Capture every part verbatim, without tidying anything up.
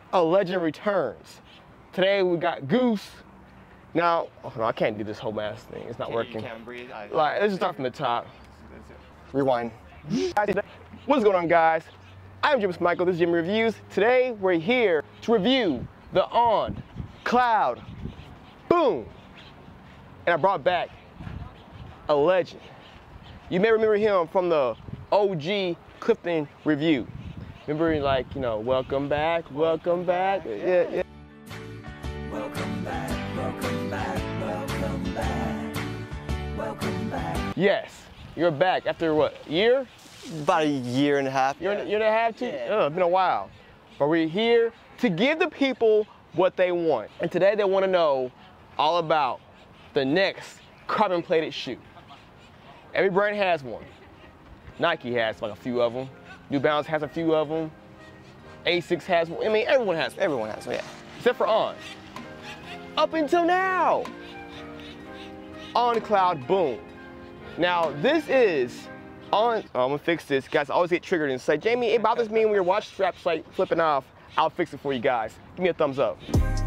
a legend returns. Today we got Goose. Now, oh no, I can't do this whole ass thing. It's not Can, working. You can't breathe. I, Like, let's just start from the top. Rewind. What's going on, guys? I'm Jimmy Michael. This is Jimmy Reviews. Today we're here to review the On Cloud Boom. And I brought back a legend. You may remember him from the O G Clifton review. Remember, like, you know, welcome back, welcome back. Yeah, yeah. Welcome back, welcome back, welcome back, welcome back. Yes, you're back after what, a year? About a year and a half. Year, year and a half, two? Yeah. Oh, it's been a while. But we're here to give the people what they want. And today they want to know all about the next carbon plated shoe. Every brand has one. Nike has like a few of them. New Balance has a few of them. Asics has one. I mean, everyone has one. Everyone has one, yeah. Except for On. Up until now. On Cloud Boom. Now, this is On, oh, I'm gonna fix this. Guys, I always get triggered and say, Jamie, it bothers me when your watch strap's like flipping off. I'll fix it for you guys. Give me a thumbs up.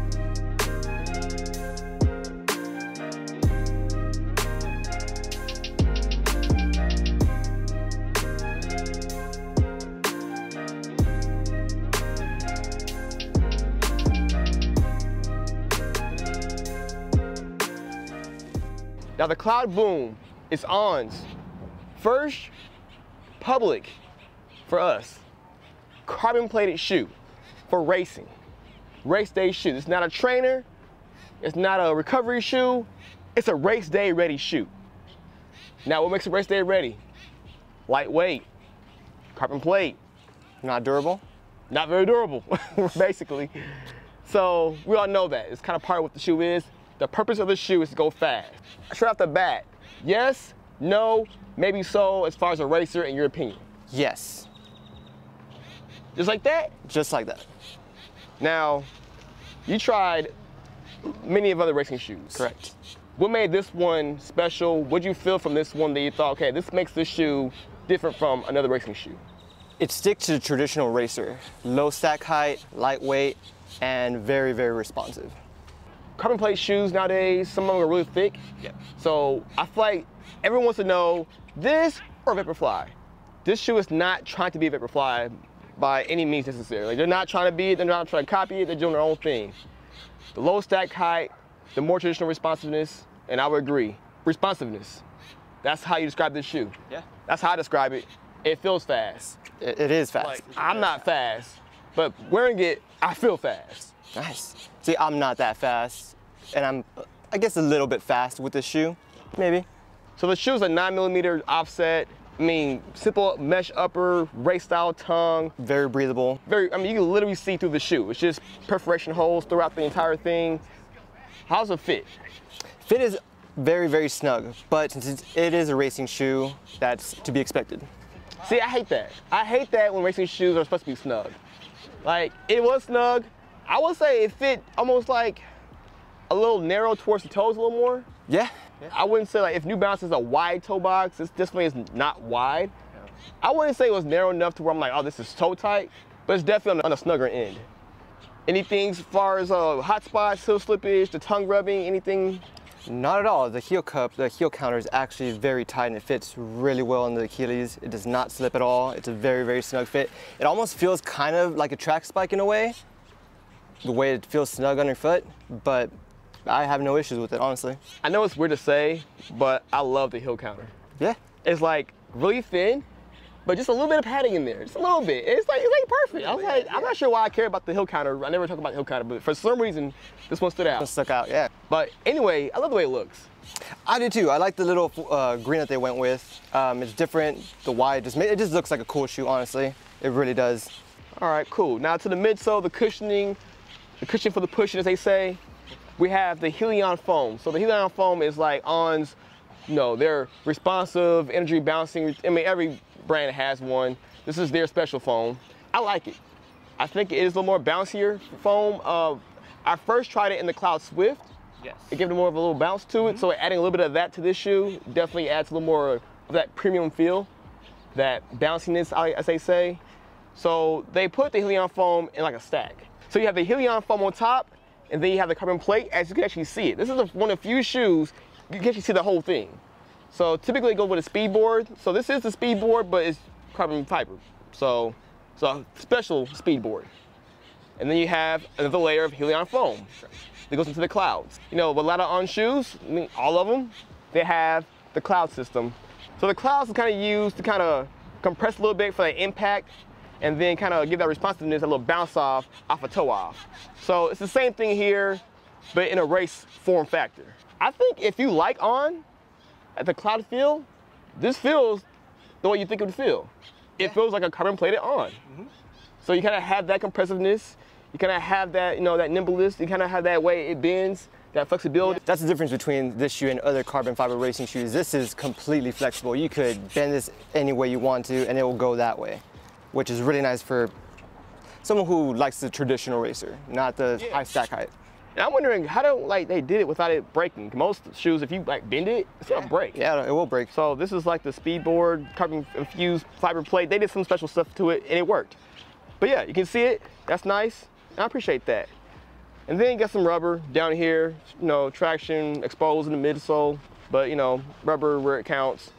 Now the Cloud Boom is On's first public, for us, carbon plated shoe for racing. Race day shoe. It's not a trainer, it's not a recovery shoe, it's a race day ready shoe. Now what makes a race day ready? Lightweight, carbon plate. Not durable? Not very durable, basically. So we all know that. It's kind of part of what the shoe is. The purpose of the shoe is to go fast. Straight off the bat, yes, no, maybe so as far as a racer in your opinion. Yes. Just like that? Just like that. Now, you tried many of other racing shoes. Correct. What made this one special? What did you feel from this one that you thought, okay, this makes this shoe different from another racing shoe? It sticks to the traditional racer. Low stack height, lightweight, and very, very responsive. Carbon plate shoes nowadays, some of them are really thick. Yep. So I feel like everyone wants to know this or Vaporfly. This shoe is not trying to be Vaporfly by any means necessary. Like, they're not trying to be it, they're not trying to copy it, they're doing their own thing. The low stack height, the more traditional responsiveness, and I would agree, responsiveness. That's how you describe this shoe. Yeah. That's how I describe it. It feels fast. It, it is fast. Like, I'm not fast, but wearing it, I feel fast. Nice. See, I'm not that fast, and I'm, I guess, a little bit fast with this shoe, maybe. So the shoe's a nine millimeter offset. I mean, simple mesh upper, race style tongue. Very breathable. Very, I mean, you can literally see through the shoe. It's just perforation holes throughout the entire thing. How's it fit? Fit is very, very snug, but since it is a racing shoe, that's to be expected. See, I hate that. I hate that when racing shoes are supposed to be snug. Like, it was snug. I would say it fit almost like a little narrow towards the toes a little more. Yeah. yeah. I wouldn't say, like, if New Balance is a wide toe box, this definitely is not wide. Yeah. I wouldn't say it was narrow enough to where I'm like, oh, this is toe tight, but it's definitely on the, on the snugger end. Anything as far as uh, hot spots, heel slippage, the tongue rubbing, anything? Not at all. The heel cup, the heel counter is actually very tight and it fits really well in the Achilles. It does not slip at all. It's a very, very snug fit. It almost feels kind of like a track spike in a way, the way it feels snug underfoot, but I have no issues with it, honestly. I know it's weird to say, but I love the heel counter. Yeah. It's like really thin, but just a little bit of padding in there, just a little bit. It's like, it's like perfect. I was like, I'm not sure why I care about the heel counter. I never talk about the heel counter, but for some reason, this one stood out. It stuck out, yeah. But anyway, I love the way it looks. I do too. I like the little uh, green that they went with. Um, it's different, the white, just, it just looks like a cool shoe, honestly. It really does. All right, cool. Now to the midsole, the cushioning, the cushion for the pushing, as they say, we have the Helion foam. So the Helion foam is like On's, you know, they're responsive, energy bouncing. I mean, every brand has one. This is their special foam. I like it. I think it is a little more bouncier foam. Uh, I first tried it in the Cloud Swift. Yes. It gave it more of a little bounce to it. Mm-hmm. So adding a little bit of that to this shoe definitely adds a little more of that premium feel, that bounciness, as they say. So they put the Helion foam in like a stack. So you have the Helion foam on top, and then you have the carbon plate, as you can actually see it. This is the, one of the few shoes you can actually see the whole thing. So typically go with a speed board. So this is the speed board, but it's carbon fiber. So it's a special speed board. And then you have another layer of Helion foam that goes into the clouds. You know, with a lot of On shoes, I mean, all of them, they have the cloud system. So the clouds is kind of used to kind of compress a little bit for the impact, and then kind of give that responsiveness, a little bounce off, off a toe off. So it's the same thing here, but in a race form factor. I think if you like On, at the cloud feel, this feels the way you think it would feel. It yeah. feels like a carbon plated On. Mm-hmm. So you kind of have that compressiveness, you kind of have that, you know, that nimbleness, you kind of have that way it bends, that flexibility. That's the difference between this shoe and other carbon fiber racing shoes. This is completely flexible. You could bend this any way you want to and it will go that way, which is really nice for someone who likes the traditional racer, not the yeah. high stack height. And I'm wondering how do like they did it without it breaking. Most shoes, if you like bend it, it's gonna break. Yeah, it will break. So this is like the Speedboard carbon infused fiber plate. They did some special stuff to it and it worked. But yeah, you can see it. That's nice. I appreciate that. And then you got some rubber down here, you know, traction exposed in the midsole, but you know, rubber where it counts.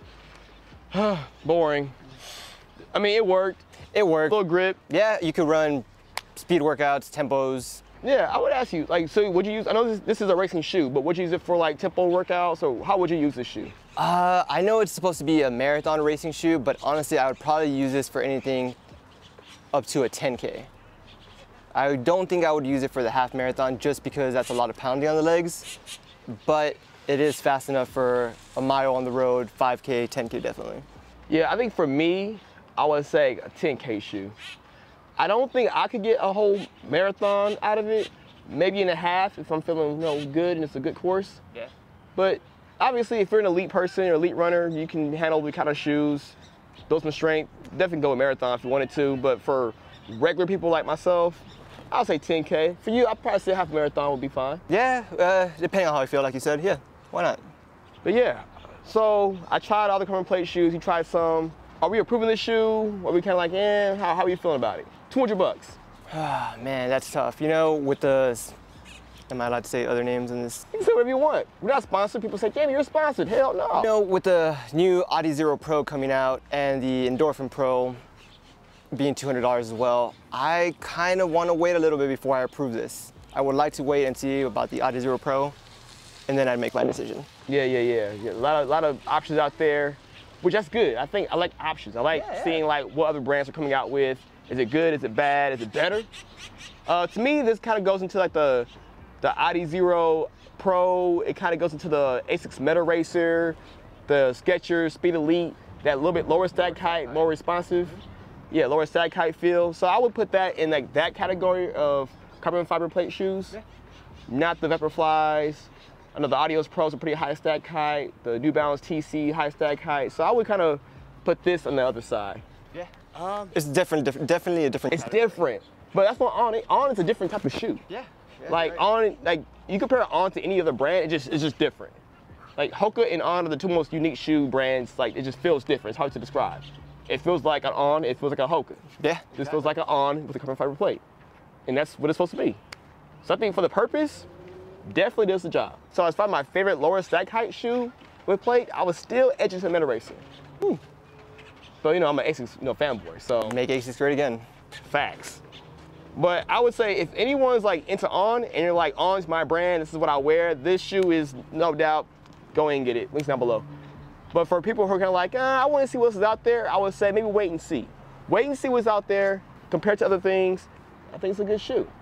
Boring. I mean, it worked. It worked. A little grip. Yeah, you could run speed workouts, tempos. Yeah, I would ask you, like, so would you use, I know this, this is a racing shoe, but would you use it for like tempo workouts, or how would you use this shoe? Uh, I know it's supposed to be a marathon racing shoe, but honestly, I would probably use this for anything up to a ten K. I don't think I would use it for the half marathon just because that's a lot of pounding on the legs, but it is fast enough for a mile on the road, five K, ten K definitely. Yeah, I think for me, I would say a ten K shoe. I don't think I could get a whole marathon out of it, maybe in a half if I'm feeling, you know, good and it's a good course. Yeah. But obviously, if you're an elite person or elite runner, you can handle the kind of shoes, build some strength, definitely go a marathon if you wanted to, but for regular people like myself, I'll say ten K. For you, I'd probably say half marathon would be fine. Yeah, uh, depending on how I feel, like you said, yeah, why not? But yeah, so I tried all the carbon plate shoes, you tried some. Are we approving this shoe? Are we kind of like, eh, how, how are you feeling about it? two hundred bucks. Ah, man, that's tough. You know, with the, am I allowed to say other names in this? You can say whatever you want. We're not sponsored. People say, damn, you're sponsored. Hell no. You know, with the new Adizero Pro coming out and the Endorphin Pro being two hundred dollars as well, I kind of want to wait a little bit before I approve this. I would like to wait and see about the Adizero Pro, and then I'd make my decision. Yeah, yeah, yeah. yeah. A lot of, lot of options out there, which that's good. I think I like options. I like yeah, yeah. seeing like what other brands are coming out with. Is it good? Is it bad? Is it better? Uh, to me, this kind of goes into like the the Adizero Pro. It kind of goes into the Asics Meta Racer, the Skechers Speed Elite, that little bit lower stack height, more responsive. Yeah, lower stack height feel. So I would put that in like that category of carbon fiber plate shoes, yeah. Not the Vaporflies. I know the Adios Pros are pretty high stack height. The New Balance T C high stack height. So I would kind of put this on the other side. Yeah. Um, it's different, diff definitely a different. It's category. different, but that's what On. On is a different type of shoe. Yeah. yeah like right. On, like you compare On to any other brand, it just it's just different. Like Hoka and On are the two most unique shoe brands. Like it just feels different. It's hard to describe. It feels like an On. It feels like a Hoka. Yeah. This exactly. feels like an On with a carbon fiber plate, and that's what it's supposed to be. So I think for the purpose, definitely does the job. So as far as my favorite lower stack height shoe with plate, I was still edging to Meta Racer. Whew. So, you know, I'm an Asics, you know, fanboy, so. Make Asics great again. Facts. But I would say if anyone's like into On and you're like, On's my brand, this is what I wear, this shoe is no doubt, go ahead and get it, links down below. But for people who are kind of like, uh, I want to see what's out there, I would say maybe wait and see. Wait and see what's out there compared to other things. I think it's a good shoe.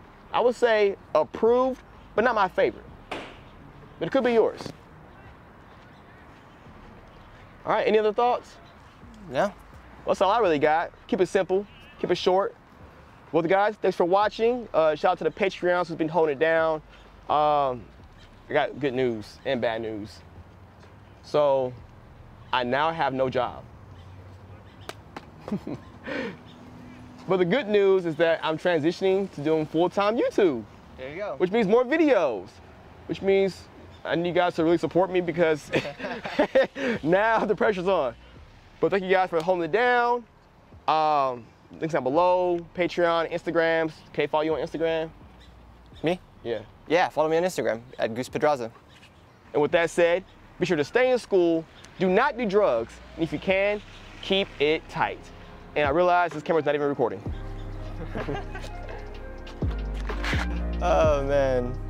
I would say approved, but not my favorite. But it could be yours. All right, any other thoughts? Yeah. Well, that's all I really got. Keep it simple, keep it short. Well, guys, thanks for watching. Uh, shout out to the Patreons who's been holding it down. Um, I got good news and bad news. So, I now have no job. But the good news is that I'm transitioning to doing full-time YouTube. There you go. Which means more videos. Which means I need you guys to really support me because now the pressure's on. But thank you guys for holding it down. Um, links down below, Patreon, Instagrams. Can they follow you on Instagram? Me? Yeah. Yeah, follow me on Instagram at Goose Pedraza. And with that said, be sure to stay in school, do not do drugs, and if you can, keep it tight. And I realize this camera's not even recording. Oh man.